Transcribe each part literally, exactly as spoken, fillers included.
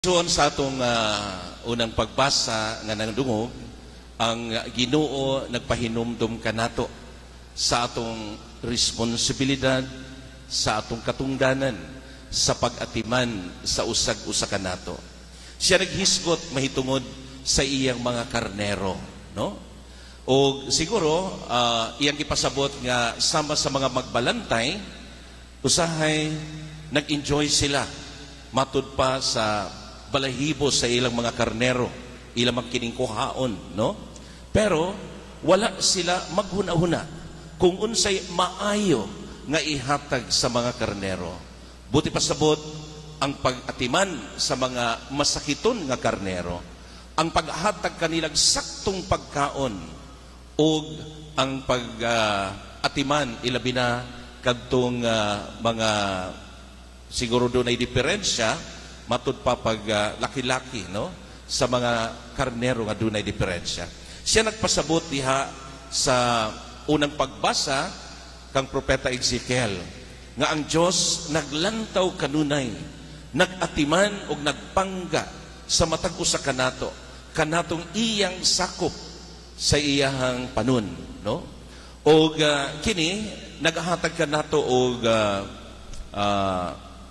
Soon sa atong uh, unang pagbasa nga nagdungog, ang Ginoo nagpahinumdum kanato sa atong responsibilidad, sa atong katungdanan, sa pag-atiman sa usag-usa kanato. Siya naghisgot mahitungod sa iyang mga karnero, no? O siguro uh, iyang ipasabot nga sama sa mga magbalantay, usahay nag-enjoy sila matud pa sa balahibo sa ilang mga karnero, ilang magkiningkuhaon, no? Pero wala sila maghuna-huna kung unsay maayo nga ihatag sa mga karnero. Buti pasabot ang pag-atiman sa mga masakiton nga karnero, ang paghatag kanilang saktong pagkaon o ang pag-atiman uh, ilabi na kadtong uh, mga siguro doon ay diferensya matud pa pag uh, laki-laki, no, sa mga karnero nga dunay diferensya. Siya nagpasabot diha sa unang pagbasa kang propeta Ezekiel nga ang Dios naglantaw kanunay, nagatiman og nagpangga sa matag usa kanato, kanatong iyang sakop sa iyahang panun, no? Og uh, kini nagahatag kanato og uh, uh,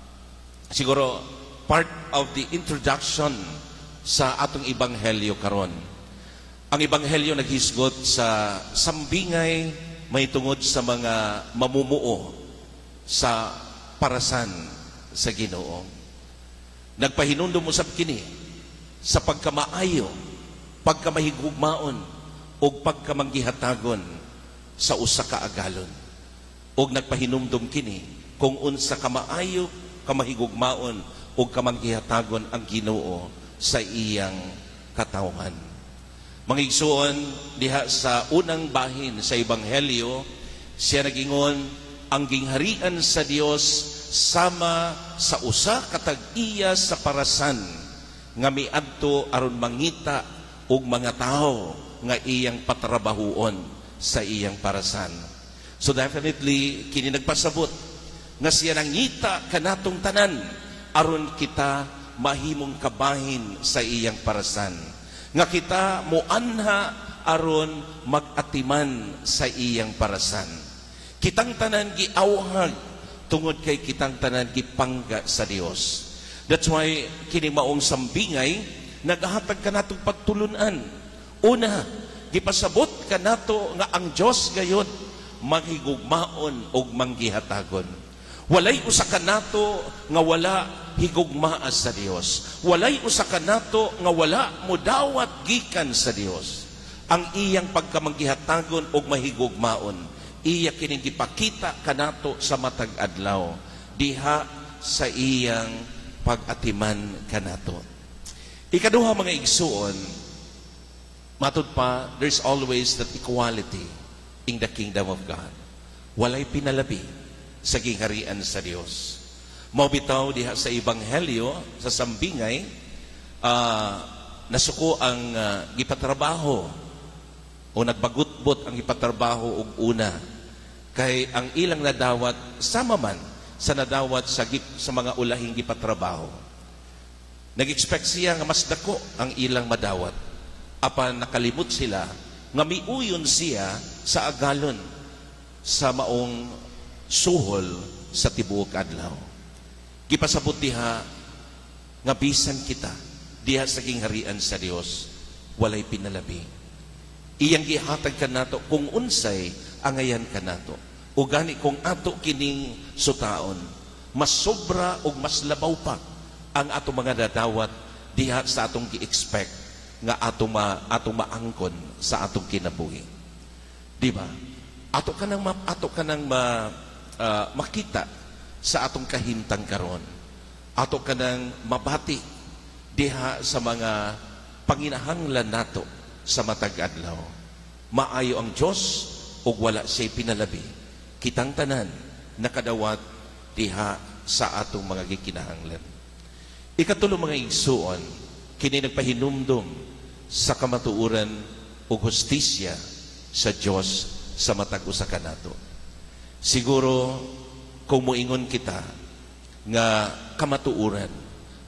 siguro part of the introduction sa atong ebanghelyo karon. Ang ebanghelyo naghisgot sa sambingay mahitungod sa mga mamumuo sa parasan sa Ginoo. Nagpahinumdum usab kini sa pagkamaayo, pagkamahigugmaon o pagkamanggihatagon sa usa ka agalon. Og nagpahinumdum kini kung unsa kamaayo, kamahigugmaon o kamanggihatagon ang Ginoo sa iyang katawhan. Mga igsoon, diha sa unang bahin sa Ebanghelyo, siya nagingon, ang gingharian sa Dios sama sa usa katag iya sa parasan nga miadto aron mangita og mga tao nga iyang patrabahuon sa iyang parasan. So definitely kini nagpasabot nga siya nangita kanatong tanan aron kita mahimong kabahin sa iyang parasan, nga kita muanha aron magatiman sa iyang parasan. Kitang tanan giawhag tungod kay kitang tanan gipangga sa Dios. That's why kini maong sambingay nagahatag kanatong pagtulunan. Una, gipasabot kanato nga ang Dios gayud maghigugmaon og manggihatagon. Walay usa kanato nga wala higugmaa sa Dios. Walay usa kanato nga wala modawat gikan sa Dios. Ang iyang pagkamanggihatagon og mahigugmaon, iya kining gipakita kanato sa matag adlaw diha sa iyang pag-atiman kanato. Ikaduha mga igsuon, matud pa, there's always that equality in the kingdom of God. Walay pinalabi sa gingharian sa Dios. Mabitaw diha sa ebanghelyo sa sambingay, uh, nasuko ang uh, gipatrabaho o nagbagutbot ang gipatrabaho og una kay ang ilang nadawat sama man sa nadawat sa gip, sa mga ulahing gipatrabaho. Nag-expect siya nga mas dako ang ilang madawat, apan nakalimot sila nga miuyon siya sa agalon sa maong suhol sa tibuok adlaw. Gipasabot diha nga bisan kita diha sa gingharian sa Dios walay pinalabi. Iyang gihatag kanato kung unsay angayan kanato. O gani kung ato kining sutaon, mas sobra o mas labaw pa ang ato mga dadawat diha sa atong gi-expect nga ato ma ato maangkon sa atong kinabuhi. Di ba? Ato kanang ma, ato kanang ma Uh, makita sa atong kahimtang karon, ato kanang mabati diha sa mga panginahanglan nato sa matag adlaw. Maayo ang Dios ug wala siya pinalabi. Kitang tanan nakadawat diha sa atong mga gikinahanglan. Ikatulo mga igsuon, kini nagpahinumdum sa kamatuoran ug hustisya sa Dios sa matag usa kanato. Siguro kung moingon kita nga kamatuoran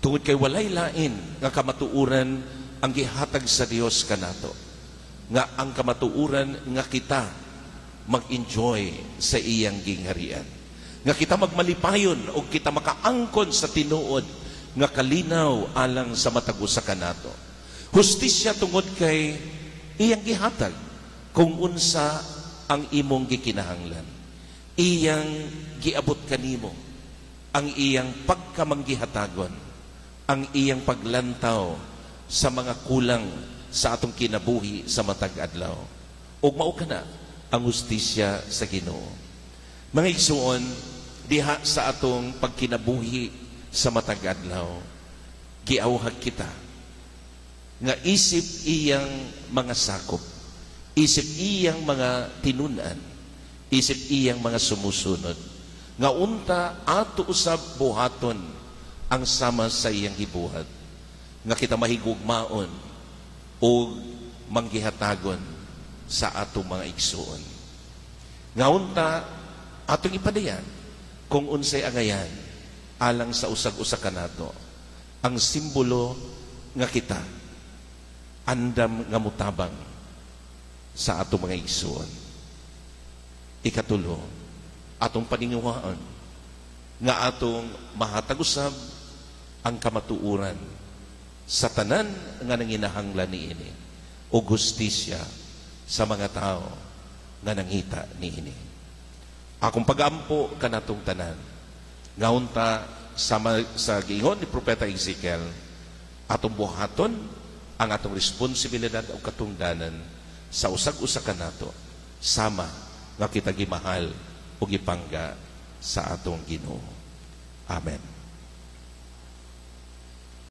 Tungod kay walay lain nga kamatuuran ang gihatag sa Dios kanato. Nga ang kamatuuran nga kita mag-enjoy sa iyang gingharian. Nga kita magmalipayon o kita makaangkon sa tinuod nga kalinaw alang sa matag usa kanato. Hustisya tungod kay iyang gihatag kung unsa ang imong gikinahanglan. Iyang giabot kanimo ang iyang pagkamanggihatagon, ang iyang paglantaw sa mga kulang sa atong kinabuhi sa matag adlaw. Ug mao kana ang hustisya sa Ginoo. Mga igsuon, diha sa atong pagkinabuhi sa matag adlaw, giawhag kita nga isip iyang mga sakop, isip iyang mga tinunan, isip iyang mga sumusunod, nga unta ato usab buhaton ang sama sa iyang gibuhat, nga kita mahigugmaon o manggihatagon sa atong mga igsuon. Nga unta atong ipadayan kung unsay angayan alang sa usag-usa kanato ang simbolo nga kita andam nga mutabang sa atong mga igsuon. Ikatulo, atong paninguhaan nga atong mahatag usab ang kamatuuran sa tanan nga nanginahanglan niini o gustisya sa mga tao nga nangita niini. Akong pagampo kanatong tanan nga unta sa, sa giingon ni Propeta Ezekiel, atong buhaton ang atong responsibilidad o katungdanan sa usag-usa kanato sama nga kita gimahal o gipangga sa atong Ginoo. Amen.